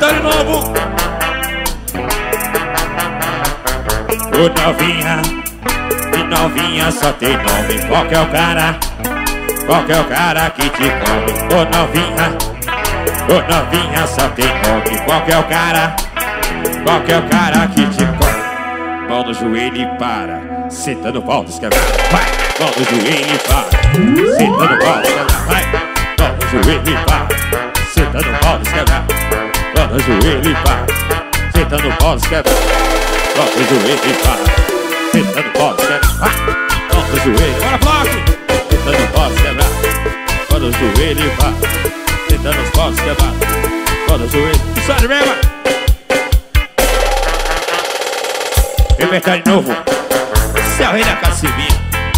Repertório novo. Ô novinha, de novinha só tem nome. Qual que é o cara? Qual que é o cara que te come? Ô novinha só tem nome. Qual que é o cara? Qual que é o cara que te come? Mão no joelho e para, senta no pau dos quebrados. Vai, mão no joelho e para, senta no pau dos quebrados. Vai, mão no joelho e para, senta no pau dos quebrados. Mão no joelho e para, senta no pau dos quebrados. Mão no joelho e para, senta no pau dos quebrados. Vai, mão no joelho, bora bloco! Senta no pau dos quebrados. Mão no joelho e para, senta nos pau dos quebrados. Mão no joelho, isso aí mesmo! Repertório novo. Esse é o rei da Cacimbinha.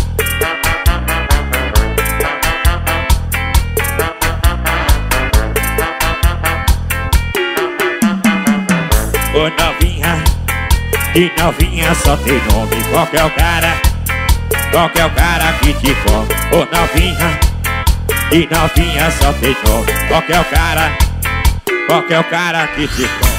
Ô novinha, de novinha só tem nome. Qual que é o cara? Qual que é o cara que te come? Ô novinha, de novinha só tem nome. Qual que é o cara? Qual que é o cara que te come?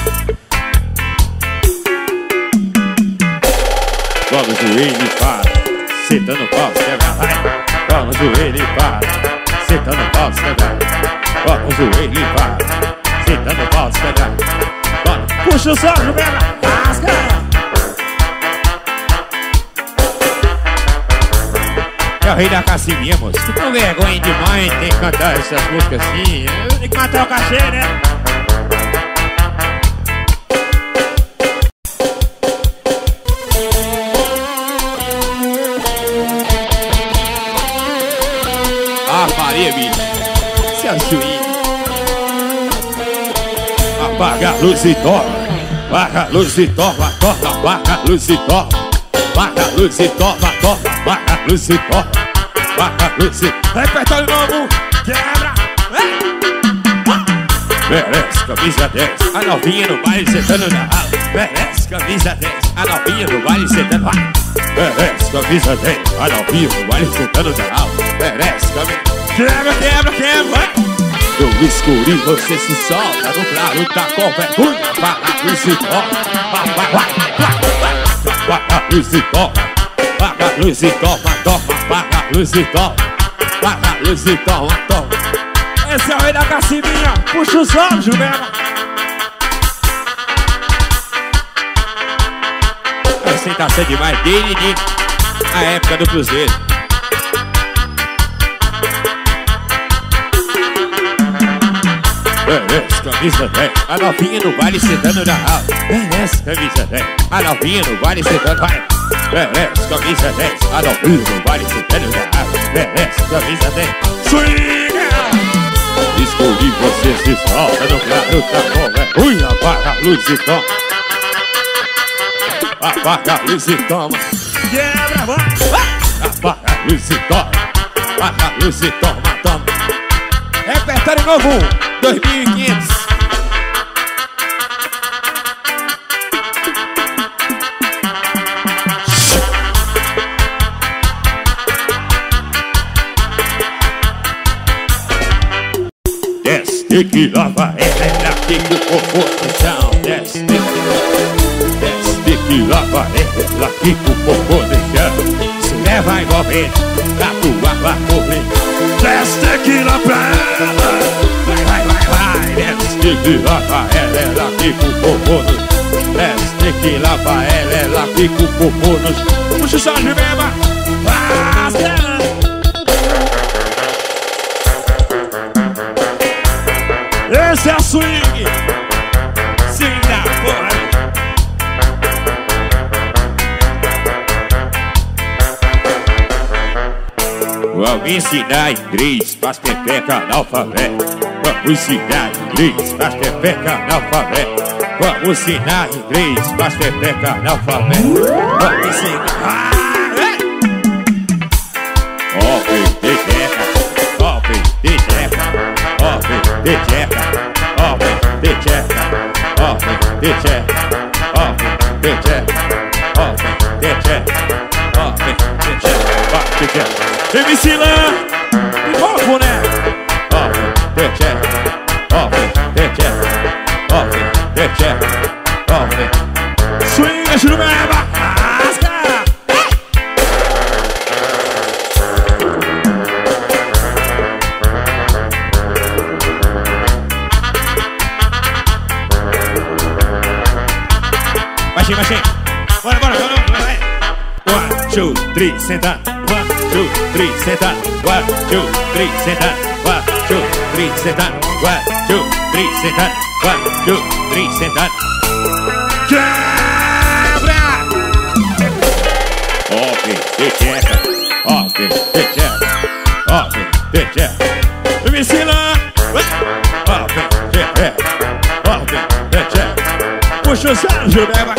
Bola no joelho e para, senta no pau, quebra, vai. Bola no joelho e para, senta no pau, quebra. Bola no joelho e para, senta no pau, quebra. Bola, puxa o som, Jumela, rasga. É o rei da Cacimbinha, moço. Tu com vergonha demais, tem que cantar essas músicas assim. Tem que matar o cachê, né? Maria, bicho, se é swing. Apaga a luz e toma. Apaga a luz e toma, toma. Apaga a luz e toma. Apaga a luz e toma, toma. Apaga a luz e toma. Apaga a luz e... Repertório novo, quebra. Merece camisa 10. A novinha no baile sentando na rala. Merece camisa 10. A novinha no baile sentando na rala. Merece camisa 10. A novinha no baile sentando na rala. Merece camisa... Quebra, quebra, quebra. No escurinho você se solta, no claro tá com vergonha. Apaga a luz e toma. Apaga a luz e toma. Apaga a luz e toma, toma. Apaga a luz e toma. Apaga a luz e toma, toma. Esse é o rei da Cacimbinha. Puxa os olhos, Jumela. A aceitação demais dele na época do Cruzeiro. Merece camisa 10. A novinha no baile sentando na rala. Merece camisa 10. A novinha no baile sentando na rala. Merece camisa 10. A novinha no baile sentando na rala. Merece camisa 10. Swinga! Escolhi você se solta no claro tá com vergonha. Apaga a luz e toma. Apaga a luz e toma. Quebra, vai! Apaga a luz e toma. Apaga a luz e toma, toma. Repertório novo 2500. Desce que lava ela aqui com o popô no chão. Desce que lava ela aqui com o popô no chão. Se leva envolvente, pra tua correr. Desce tequila pra ela. Vai, vai, vai, vai. Desce tequila pra ela aqui com o popô no chão. Desce tequila pra ela aqui com o popô no chão. Puxa o som de beba. Esse é a swing. Swing da porra. Vamos ensinar inglês pras pepeca analfabeto. Vamos ensinar inglês pras pepeca analfabeto. Vamos ensinar inglês pras pepeca analfabeto. Vamos ensinar. Open de jeca, open de jeca, open de jeca, open de jeca, open de jeca, open de jeca, open de jeca, open de jeca, open de jeca. MC Lan, pipoco, né? Open de jeca, open de jeca, open tchê. Ó, vem. Swinga, Jurubeba. Rasga. Baixinho, baixinho. Bora, bora, bora, vai. 1, 2, 3, senta. 1, 2, 3, senta. 1, 2, 3, senta. 1, 2, 3, senta. 1, 2, 3, senta. 1, 2, 3, senta. Quebra! Ó, pecheca. Ó, pecheca. Ó, pecheca. Me ensina. Ó, pecheca. Ó, pecheca. Puxa o Sérgio, beba.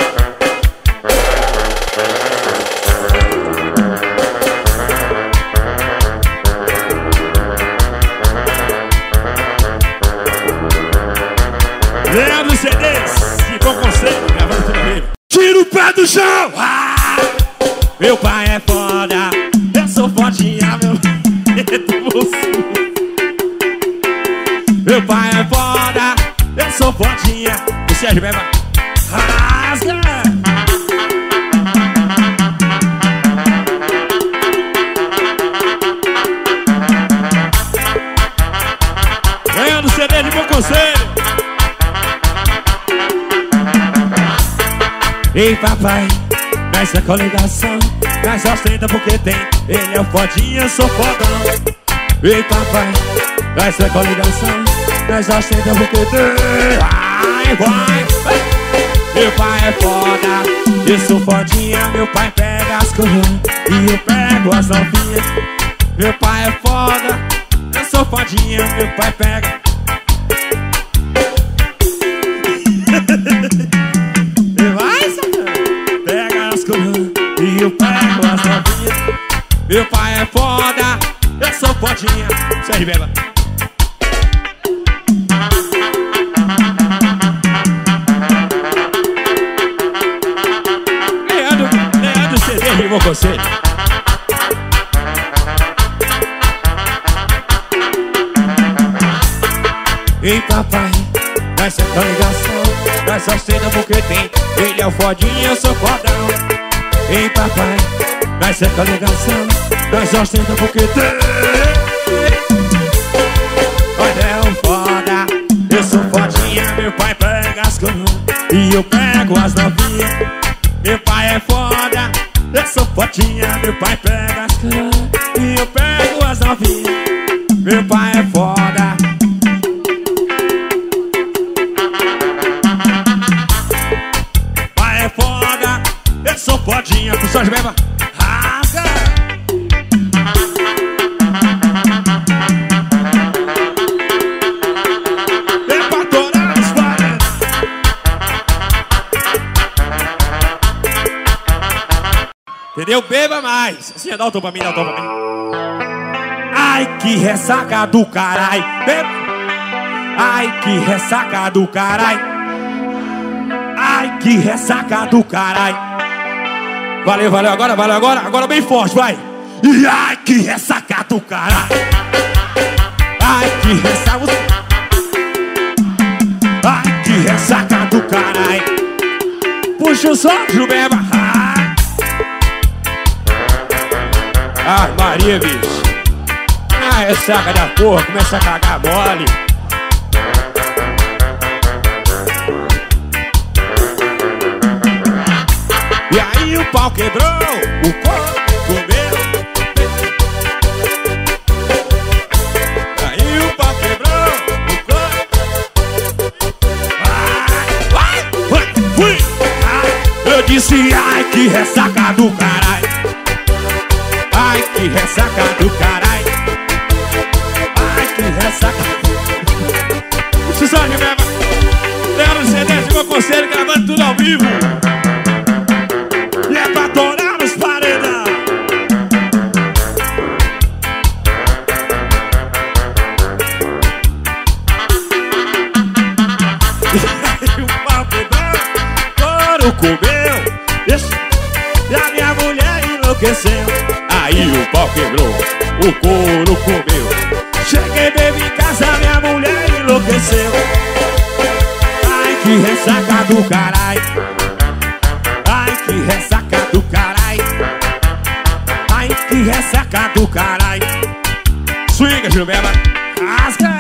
Leandro CDs, que bom conselho, gravando tudo aí. Tira o pé do chão! Ah! Meu pai é foda, eu sou fodinha, meu Meu pai é foda, eu sou fodinha. O Sérgio Beba, rasga! Leandro CDs, de bom conselho. Ei papai, nessa coligação, nós ostenta porque tem. Ele é o fodinha, eu sou fodão. Ei papai, nessa coligação, nós ostenta porque tem. Vai, vai. Meu pai é foda, eu sou fodinha. Meu pai pega as coroas e eu pego as novinhas. Meu pai é foda, eu sou fodinha. Meu pai pega. E eu pego as novinhas. Meu pai é foda, eu sou fodinha. Sérgio Beba. Leandro CD de bom conselho. Ei papai, nessa coligação, nós só cena porque tem. Ele é o fodinha, eu sou fodão. Ei papai, nessa coligação, nós só cena porque tem. Olha é um foda, eu sou fodinha. Meu pai pega as coroas e eu pego as novinhas. Meu pai é foda, eu sou fodinha. Meu pai pega as coroas e eu pego as novinhas. Meu pai é foda. Pai é foda, eu sou fodinha. Com Sérgio Beba, rasga. É pra torar os paredes. Entendeu? Beba mais. Assim, dá o tom pra mim, dá o tom pra mim. Ai, que ressaca do carai. Beba. Ai, que ressaca do carai. Ai, que ressaca do carai. Valeu, valeu, agora bem forte, vai. E ai, que ressaca do carai. Ai, que ressaca. Ai, que ressaca do carai. Puxa o som, Jubeba. Ai, Maria, bicho. Ai, ressaca da porra, começa a cagar mole. E aí o pau quebrou, o corpo comeu. Aí o pau quebrou, o corpo. Vai, fui. Eu disse ai que ressaca do caralho. Ai que ressaca do caralho. Ai que ressaca. Puxa só de mesmo. Leandro CD de meu conselho, gravando tudo ao vivo. E é pra torar nos paredão. E o pau quebrou, couro comeu. E a minha mulher enlouqueceu. Aí o pau quebrou, o couro comeu. Cheguei, bebi em casa, minha mulher enlouqueceu. Ai que ressaca do carai. Ai, que ressaca do carai. Ai, que ressaca do carai. Swinga, Gilberto. Rasga.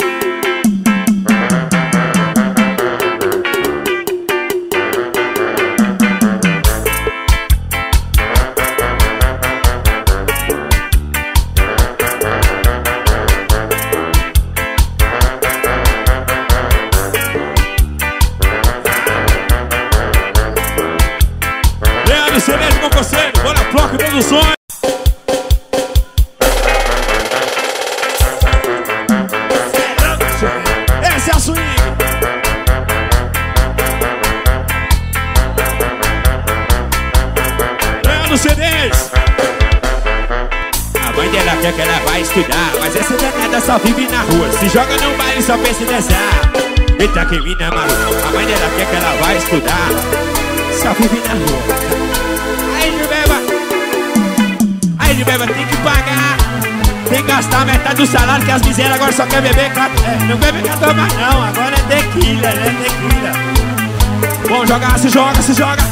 Excelente com você, bora Flock Produções. Esse é a swing. Leandro CDs. A mãe dela quer que ela vai estudar, mas essa danada só vive na rua. Se joga no baile só pensa em dançar. Eita que mina maluca. A mãe dela quer que ela vai estudar, só vive na rua. Aí de beba tem que pagar, tem que gastar metade do salário, que as misérias agora só quer beber não bebe catomar não, agora é tequila, né? Tequila. Vamos jogar, se joga, se joga.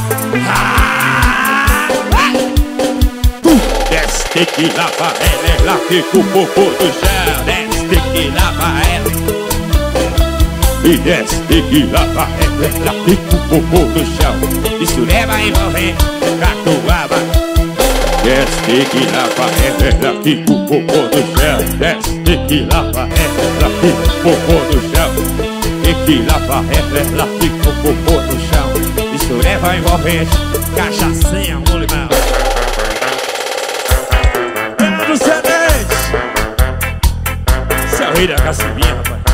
Desce tequila pra ela, ela fica o popô do chão. Desce tequila pra ela. E desce tequila pra ela, ela fica o popô do chão. Isso leva a envolver catuaba. Desce tequila pra ela, ela fica o popô do chão. Desce tequila pra ela, ela fica o popô do chão. Tequila pra ela, ela fica o popô do chão. Isso leva a envolvente, cachaçinha com limão. É do CDs. Esse é o rei da cacimbinha, rapaz.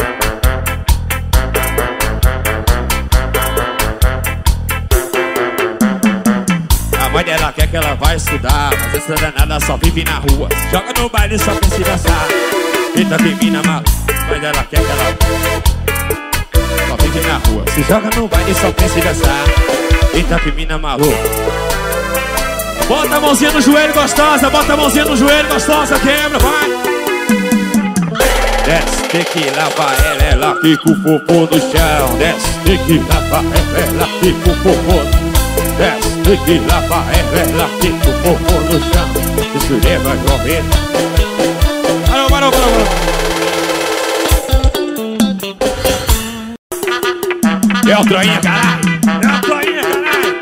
A mãe dela quer que ela vai estudar, mas essa danada só vive na rua. Se joga no baile só pensa em dançar. Eita que mina maluca. A mãe dela quer que ela só vive na rua. Se joga no baile só pensa em dançar. Eita que mina maluca. Bota a mãozinha no joelho gostosa, bota a mãozinha no joelho gostosa, quebra, vai. Desce tequila pra ela, ela fica o popô no chão. Desce tequila pra ela, ela fica o popô. Desce tequila pra ela, ela fica o popô no chão. Isso leva a correr. Parou, parou, parou, parou. É o Troinha, caralho. É o Troinha, caralho.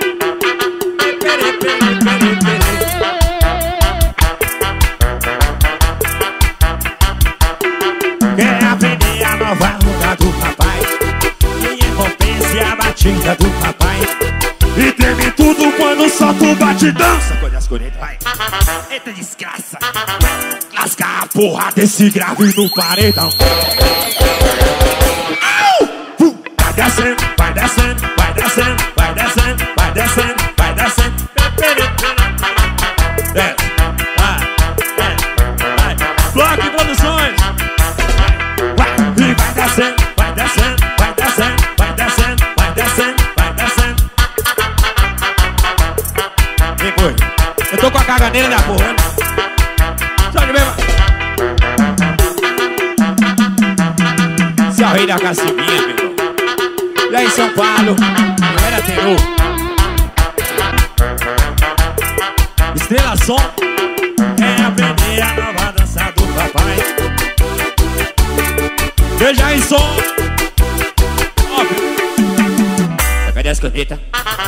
Quer aprender a nova onda do papai? Minha potência é a batida do papai. E treme tudo quando solta o batidão. Sacode as cornetas, vai. Eita desgraça. Lascar a porra desse grave no paredão. Vai descendo, vai descendo, vai descendo, vai descendo, vai descendo, vai descendo. Desce, vai. Flock Produções. E vai descendo, vai descendo, vai descendo, vai descendo, vai descendo, vai descendo. Vem, boi. Eu tô com a caganeira da porra. Só de mesmo. Esse é o rei da cacimbinha, meu irmão. E aí, São Paulo, não era tenor. Estrela Som. É aprender a nova dança do papai. Veja aí, som. Óbvio. Cadê as cornetas?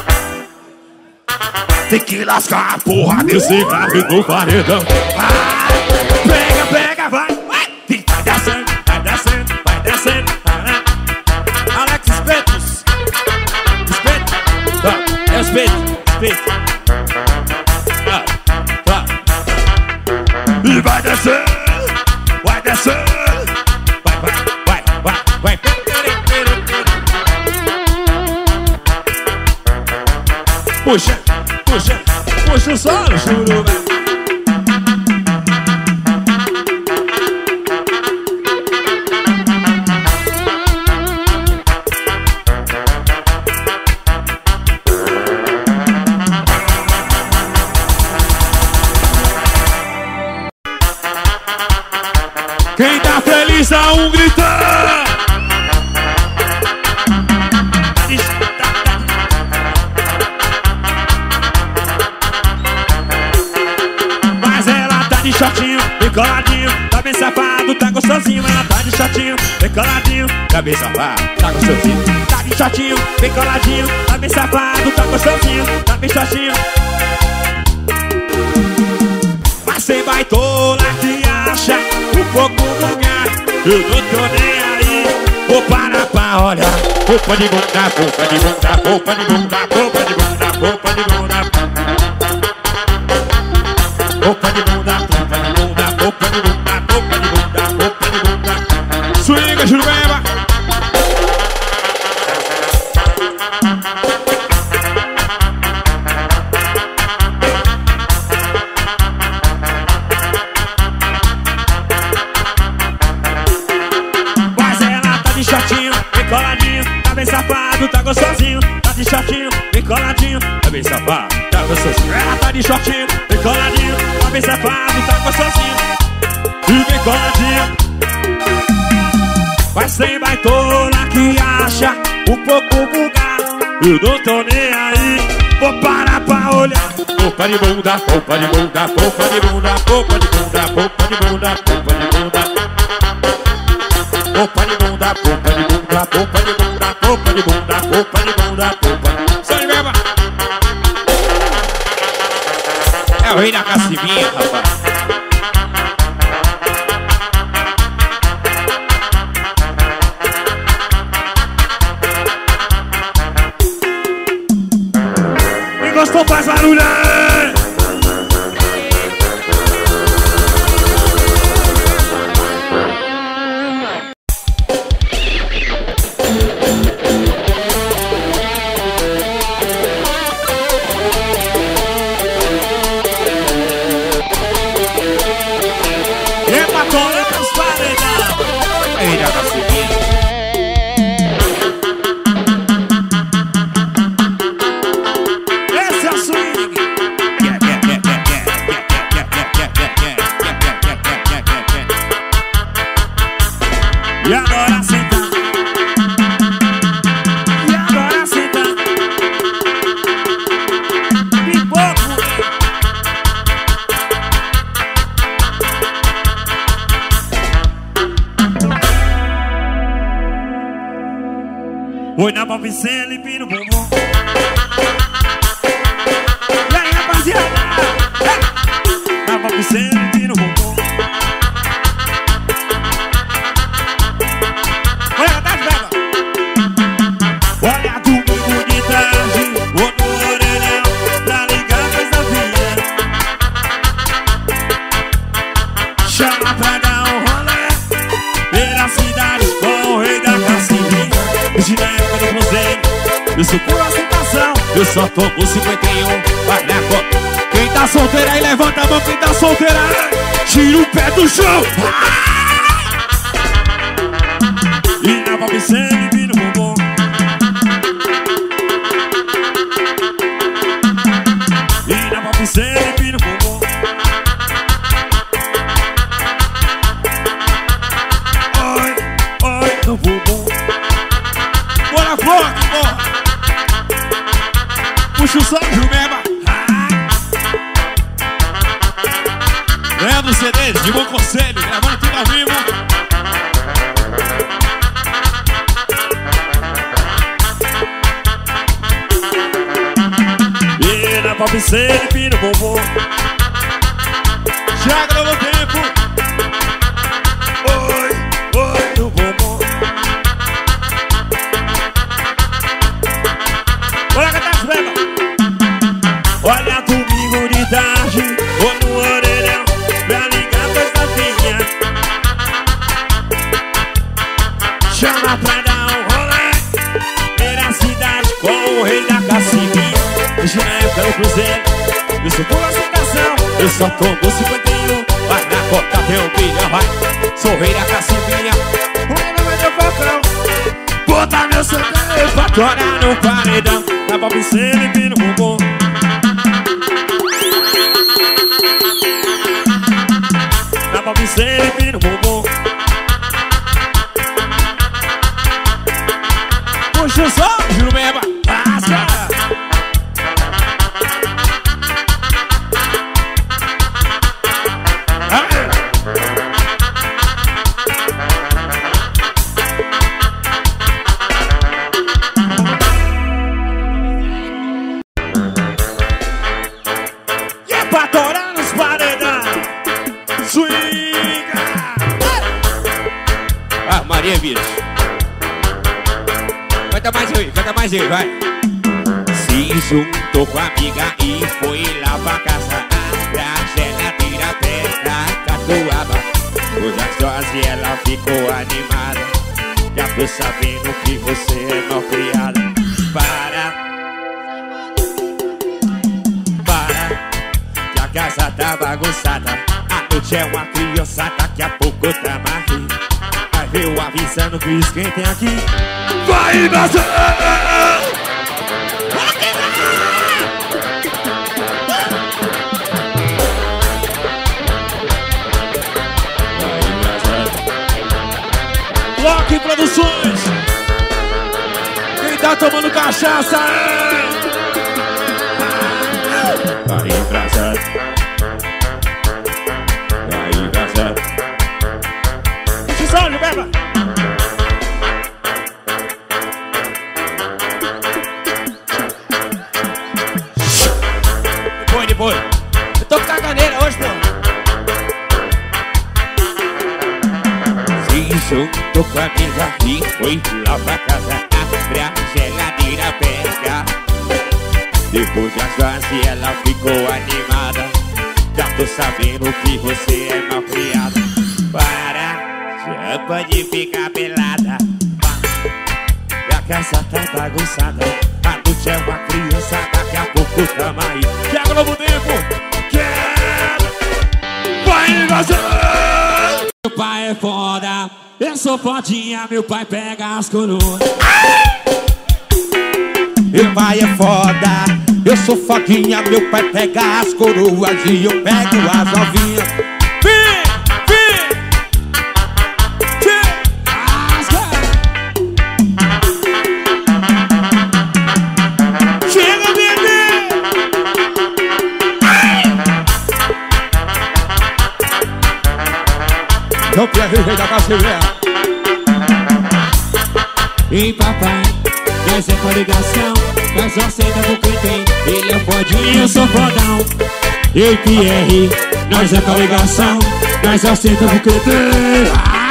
Tem que lascar a porra desse grave no paredão. Pega, pega, vai. Vai descendo, vai descendo, vai descendo. Alex Espetos. Espeto. É o Espeto. Espeto. E vai descer, vai descer. Vai. Puxa, puxa, puxa o solo, churuba. Quem tá feliz dá um gritar. coladinho, tá bem safado, tá gostosinho. Ela tá de shortinho, bem coladinho, tá bem safado, tá gostosinho. Tá de shortinho, bem coladinho, tá bem safado, tá gostosinho, tá bem shortinho. Mas cê baitola que acha um pouco vulgar, eu não tô nem aí, vou parar pra olhar. Roupa de bunda, roupa de bunda, roupa de bunda, roupa de bunda, roupa de bunda. Roupa de bunda, roupa de bunda, roupa de bunda, roupa de bunda, roupa de bunda. Swinga, Jurubeba. Mas ela tá de shortinho, bem coladinho, tá bem safado, tá gostosinho. Tá de shortinho, bem coladinho, tá bem safado, tá gostosinho. Ela tá de shortinho, bem coladinho, tá bem safado, tá gostosinho e bem coladinho. Mas tem baitola que acha um pouco vulgar, eu não tô nem aí, vou parar pra olhar. Roupa de bunda, roupa de bunda, roupa de bunda, roupa de bunda, roupa de bunda, roupa de bunda. Roupa de bunda, roupa de bunda, roupa de bunda, roupa de bunda, roupa de bunda, roupa. Sai mesmo. É o rei da cacimbinha, rapaz. Quem gostou faz barulho. Esse é o swing. E agora senta. E agora senta. Pipoco. Oi na palpicê, limpinho no bumbum. E aí, rapaziada? Na palpicê, limpinho no bumbum. Olha, tá de beba. Olha domingo de tarde, vou no orelhão pra ligar pra essa filha. Chama pra dar um rolê pela cidade com o rei da cacimbinha. Desde na época do cruzeiro, isso por aceitação, eu só tô com 51, vai na conta. Quem tá solteira aí, levanta a mão. Quem tá solteira, tira o pé do chão. E na palpicê, limpinho no bumbum. E na palpicê, limpinho no bumbum. Oi, oi, no bumbum. Bora, porra, porra. Puxa o som, Jumeba. Leandro CDs, de bom conselho, gravando tudo ao vivo. E na palpicê, limpinho no bumbum. Já gravou tempo. Oi, oi, no bumbum. Olha que tá escrevendo. Olha domingo de tarde, vou no orelhão pra ligar pra essa filha. Chama pra dar um rolê pela cidade com o rei da cacimbinha. Desde na época do cruzeiro, isso por aceitação, eu só tô com 51. Vai na conta, tem um bilhão, vai. Sou o rei da cacimbinha. O rei não vai ter balcão. Bota meu sangue pra torar no paredão. Na palpicê, limpinho no bumbum. Na palpicê, limpinho no bumbum. Puxa o som, Jurubeba. Lasca. Ah, Maria Vírus. Canta mais aí, vai. Se juntou com a amiga e foi lá pra casa. Pra geladeira perto da catuaba. Hoje a sósia ela ficou animada. Já tô sabendo que você é mal criada. Para, que a casa tá bagunçada. A noite é uma criança, daqui a pouco tá marri. Vai ver eu avisando que esquentem aqui. Vai, Brasil! Bloco Produções. Quem tá tomando cachaça é... Vai embrasado. Vai embrasado. Deixa os olhos, beba. Depois. Eu tô com caganeira hoje, pô. Se juntou com a amiga e foi lá pra casa. Abre a geladeira, pega. Depois de assoar-se ela ficou animada. Já tô sabendo que você é mal criada. Para, já pode ficar pelada. A casa tá bagunçada. A noite é uma criança, daqui a pouco tamo aí. Thiago Novo Tempo. Vai embaixar! Meu pai é foda. Eu sou fodinha, meu pai pega as coroas. Meu pai é foda, eu sou fodinha, meu pai pega as coroas e eu pego as novinhas. Vem! Chega, bebê! Não perde o rei da Brasileira. E papai, nós é com ligação, nós só aceita o que tem. Ele é fodinho, eu sou fodão. E Pierre, nós é com ligação, nós só aceita o que tem.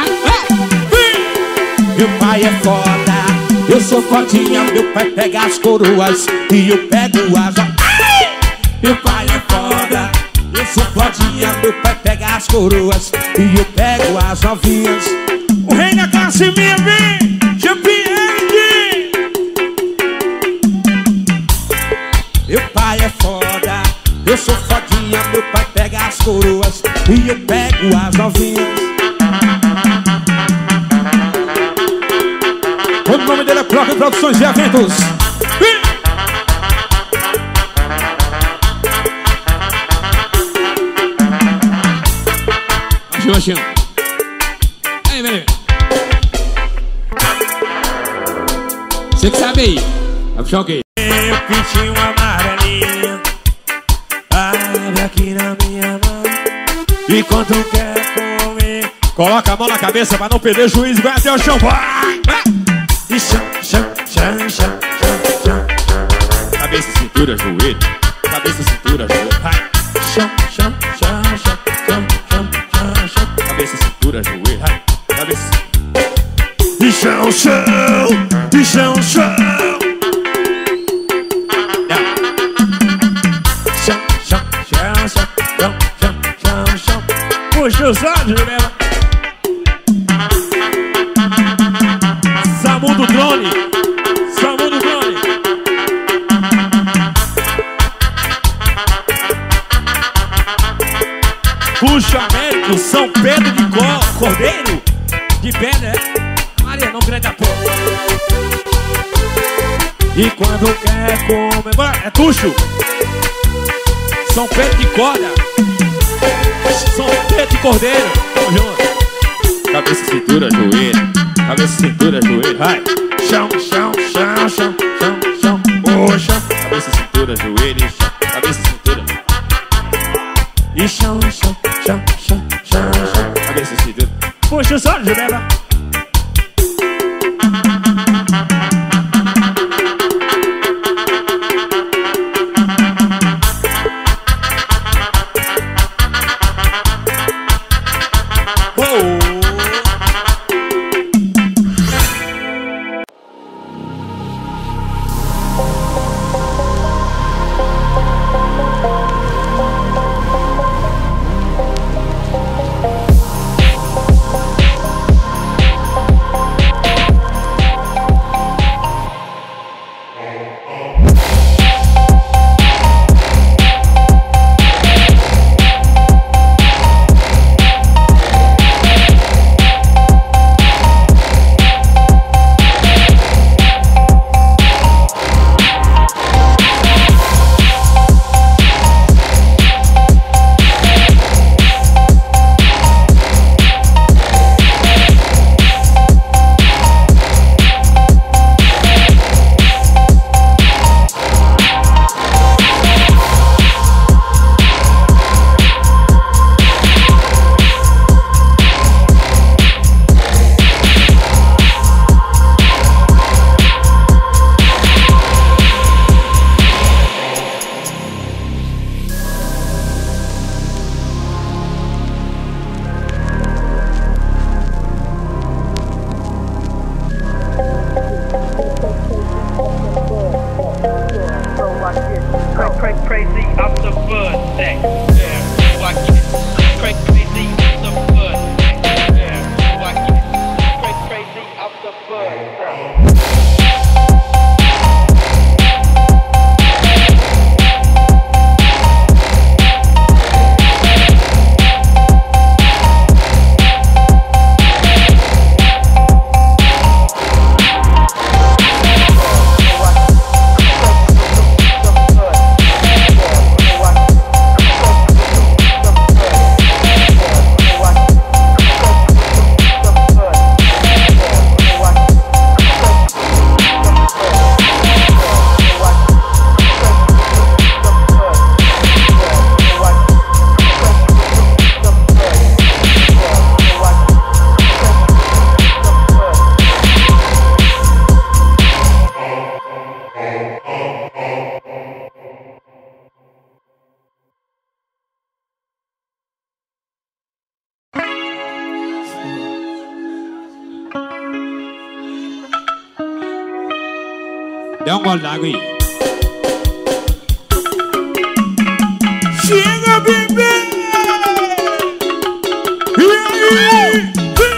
Meu pai é foda, eu sou fodinha, meu pai pega as coroas e eu pego as... Meu pai é foda, eu sou fodinha, meu pai pega as coroas e eu pego as novinhas. o rei da classe minha, vem! Pierre! Meu pai é foda, eu sou fodinha, meu pai pega as coroas e eu pego as novinhas. O nome dele é Bloco Produções e Eventos. Baixinho. Aí, velho. Você que sabe aí. Vai puxar o quê? Eu pintinho amarelinho, abre aqui na minha mão. E quando quer comer, Coloca a mão na cabeça pra não perder o juízo. Vai até o chão. Vai! e chão. Cabeça, cintura, joelho. Cabeça, cintura, joelho. Vai. Chão. Cabeça, cintura, joelho. Vai. Cabeça. E chão. Chão. Puxa os olhos, galera. Samu do drone. Puxa Américo, São Pedro de Cordeiro. De pedra, é? Maria, não grande a porra. E quando quer comer, Bora, é Tuxo. São Pedro de Corda. São Pedro de Cordeiro. Tamo junto. cabeça, cintura, joelho. Cabeça, cintura, joelho. Vai. Chão. Puxa. Cabeça, cintura, joelho. Chão. Cabeça, cintura. E chão. Cabeça, cintura. Puxa os olhos, Beba. Dá um gole d'água aí. Chega, bebê! E aí?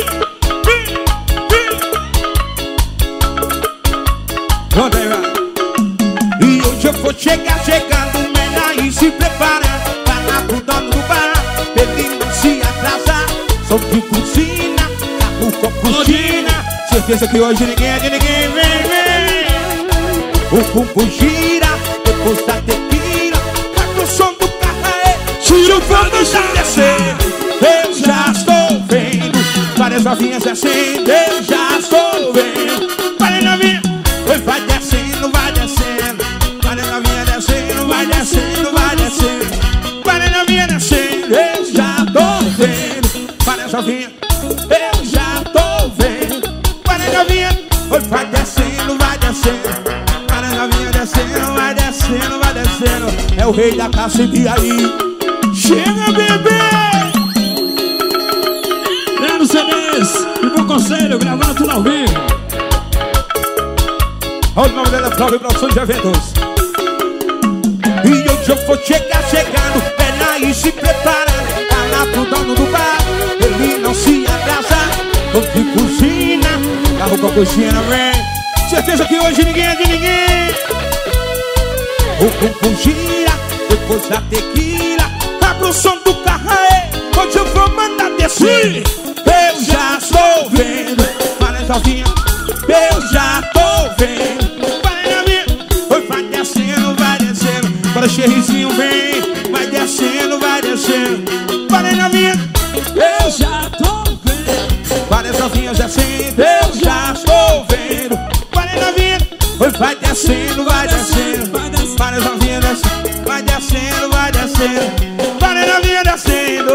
E hoje eu vou chegar chegando, melhor e se preparar. Falar pro dono do bar, ele não se atrasar. Som de buzina, carro com cortina. Certeza que hoje ninguém é de ninguém, vem. O bumbum gira, depois da tequila. Tá o som do carro aí, tira o fogo já descer. Eu já estou vendo várias novinhas descendo, eu já estou vendo. Várias novinhas, vai descendo, vai descendo. Várias novinhas descendo, vai descendo, vai descendo. Várias novinhas descendo, eu já estou vendo. Várias novinhas, eu já estou vendo. Várias novinhas, vai descendo, vai descendo. Várias novinhas descendo, vai descendo, vai descendo. É o rei da caça e aí. Chega, bebê! Leandro CDs e Bom Conselho, gravando tudo ao vivo. Olha o nome dela, Flávia Produção de Eventos. E hoje eu vou chegar chegando, peraí, se preparando. Falar pro dono do bar, ele não se atrasar. Tô de cozinha, carro com cozinha, vem. Certeza que hoje ninguém é de ninguém. O bumbum gira, depois da tequila. Abre o som do carro aí, hoje eu vou mandar descer. Eu já estou vendo, várias novinhas, eu já estou vendo. Várias novinhas, vai descendo, vai descendo. Para Xerrizinho vem, vai descendo, vai descendo. Várias novinhas, eu já estou vendo. Várias novinhas descendo, eu já estou vendo. Várias novinhas, vai descendo, vai descendo. Várias novinhas descendo, vai descendo, vai descendo. Várias novinhas descendo.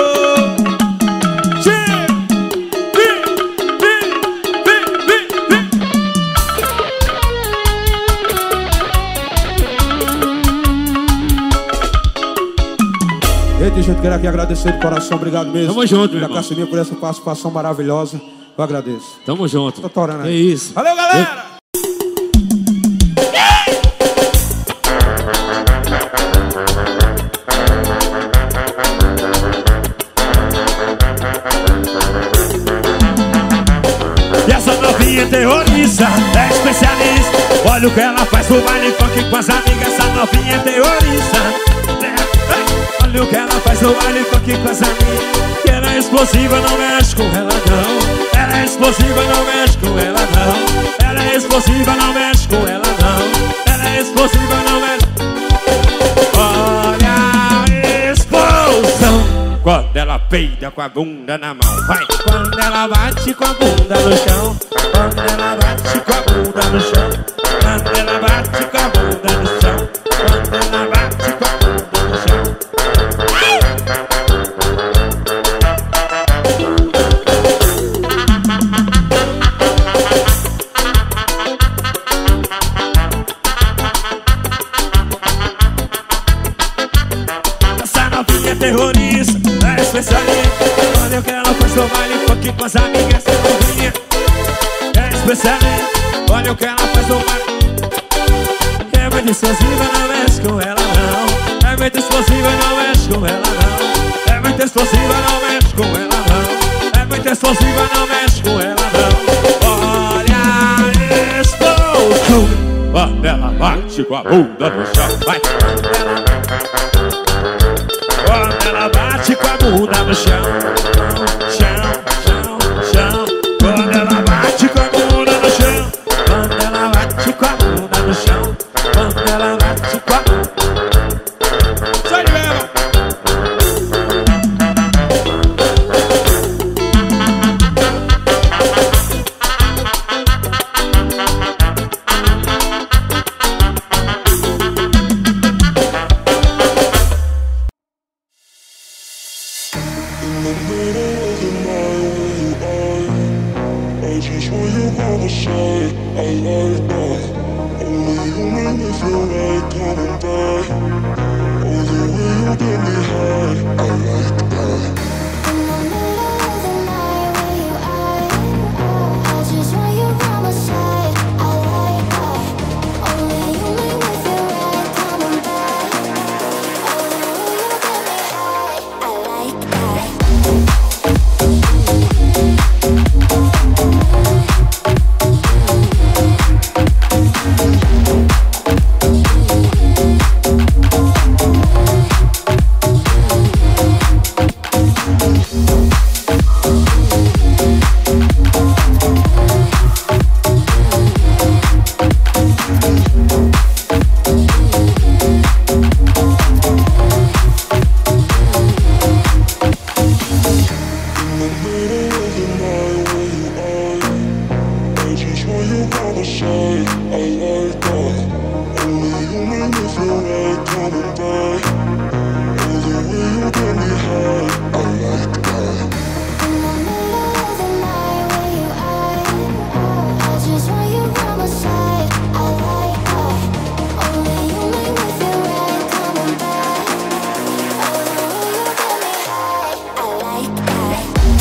Gente, eu quero aqui agradecer de coração, obrigado mesmo. Tamo junto, meu irmão. Cassininha, por essa participação maravilhosa. Eu agradeço. Tamo junto. Tô torando aí. É isso. Valeu, galera! E essa novinha terrorista, é especialista. Olha o que ela faz no baile funk com as amigas. Essa novinha terrorista. Olha o que ela faz no baile funk com as amigas. Que ela é explosiva, não mexe com ela não. Ela é explosiva, não mexe com ela não. Ela é explosiva, não mexe com ela não. Ela é explosiva, não mexe. Olha a explosão quando ela peida com a bunda na mão. Vai! Quando ela bate com a bunda no chão. Quando ela bate com a bunda no chão. Quando ela bate com a bunda no chão. Quando ela bate com a bunda no chão. Essa novinha é terrorista, é especialista. Olha o que ela faz no baile funk com as amigas. Essa novinha é especialista. Olha o que ela faz no baile. É muito explosiva, não mexe com ela não. É muito explosiva, não mexe com ela não. É muito explosiva, não mexe com ela não. É muito explosiva, não mexe com ela não. Olha a explosão quando ela bate com a bunda no chão. Vai! Quando ela bate com a bunda no chão. Chão, chão, chão. Quando ela bate com a bunda no chão. Quando ela bate com a bunda no chão. Quando ela bate com a bunda. Sai de mesmo! I just want you by my side. I like that. Only you make me feel like coming back. Oh, the way you get me high. I like that. In the middle of the night, where you at? I just want you by my side. I like that. Only homicide. I like that. Only you make me feel like coming back. Oh, the way you get me high. I like that. In the middle of the night, where you at? I just want you by my side. I like that. Only you make me feel right coming back. Oh, the way you get me high. I like that.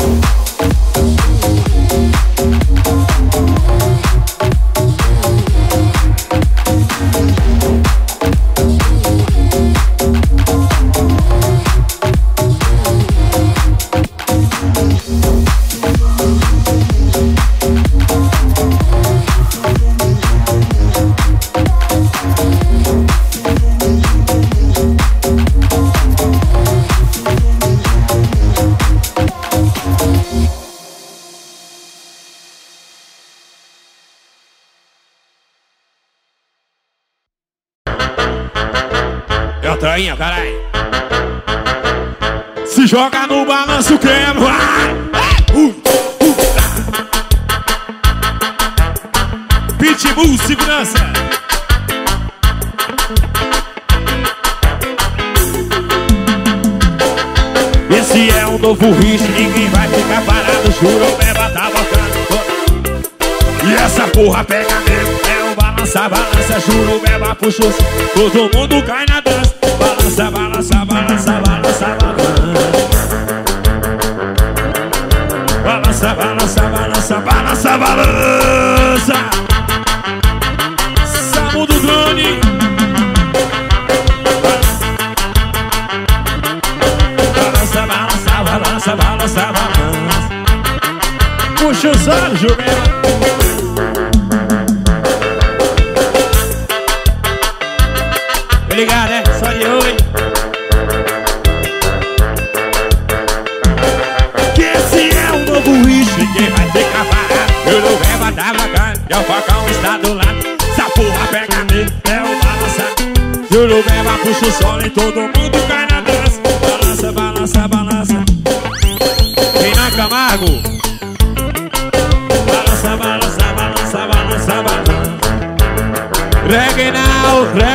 É o trainha, caralho. Se joga no balanço, quebra. Pitbull, segurança. Esse é um novo ritmo, ninguém vai ficar parado. Juro, o Beba tá botando. E essa porra pega mesmo. É um balança, balança, juro, o Beba puxou. Todo mundo cai na dança. Balança, balança, balança, balança, balança. Balança, balança, balança, balança, balança. Samu do drone. Balança, balança, balança, balança, balança. Puxa os olhos, Gilberto. Obrigado, né? Só de hoje. Que esse é um novo ritmo, ninguém vai ficar parado. Eu não levo a bacana, e o facão está do lado. Essa porra pega nele, é o balançar. Eu não levo a puxa o sol e todo mundo cai na dança. Balança, balança, balança. Vem na Camargo. Balança, balança, balança, balança, balança. Reggae now, reggae.